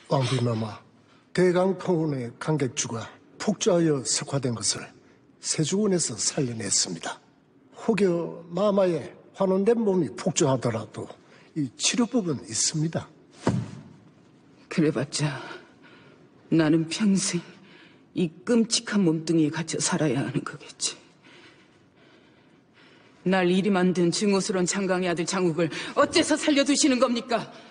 왕비마마, 대강포원의 강객주가 폭주하여 석화된 것을 세주군에서 살려냈습니다. 혹여 마마의 환원된 몸이 폭주하더라도 이 치료법은 있습니다. 그래봤자 나는 평생 이 끔찍한 몸뚱이에 갇혀 살아야 하는 거겠지. 날 이리 만든 증오스러운 장강의 아들 장욱을 어째서 살려두시는 겁니까?